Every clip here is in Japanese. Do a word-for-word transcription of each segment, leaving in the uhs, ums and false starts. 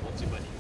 持ち場に。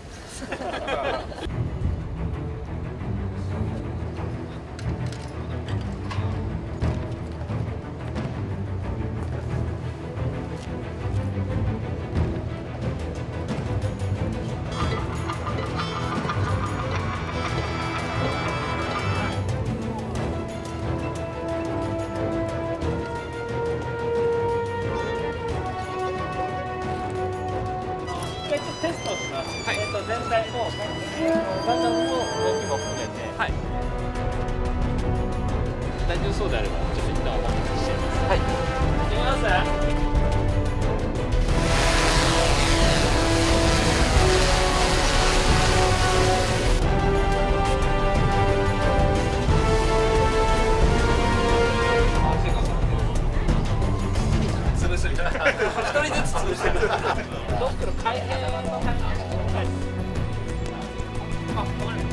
テストをします。はい、えっと全体のガンダムの動きも含めて、はい。大丈夫そうであればちょっと一旦お任せしちゃいます。はい。行きます。潰すみたいな。一人ずつ潰してる。ドックの開閉の感じ。はい。あ、わかる。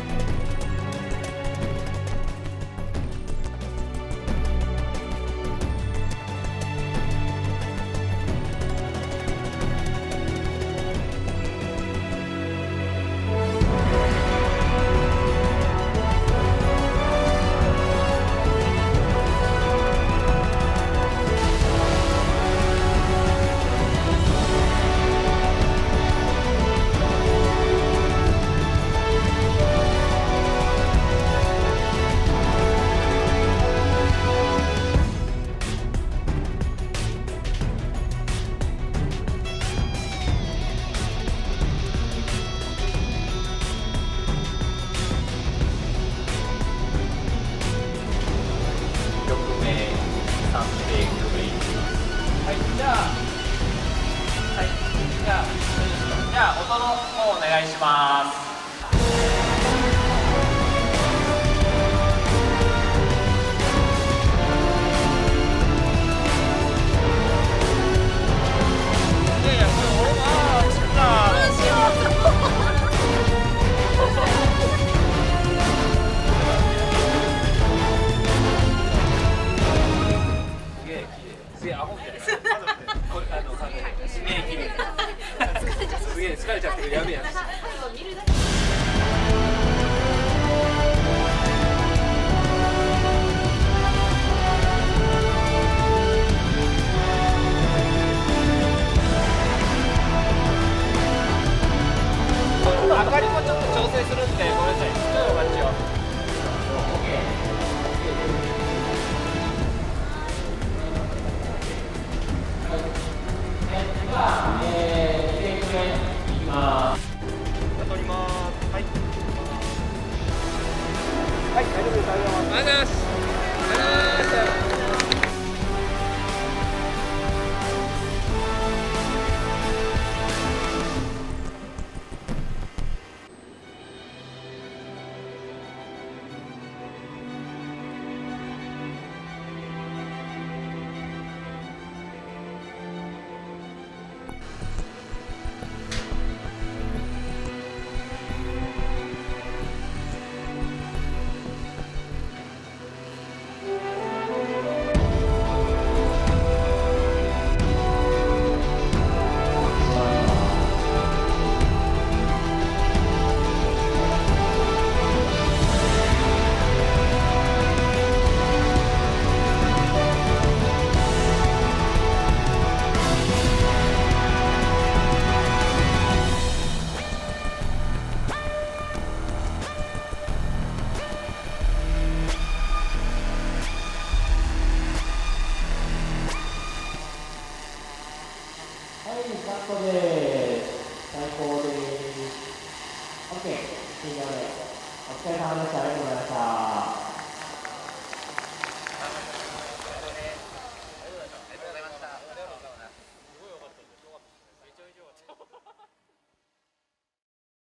はい、じゃあ、はい、じゃあ、じゃあ、音の方お願いします。いやいや、これ、ああ、作った。どうしよう。すげえ、綺麗。すげえ、アホみたいな。これ、あの、すげえ綺麗。すげえ、疲れちゃってる、やべえやつ。明かりもちょっと調整するんで、ごめんなさい。ちょっとお待ちを。撮ります。はい。はい、大丈夫です。ありがとうございます。ありがとうございます。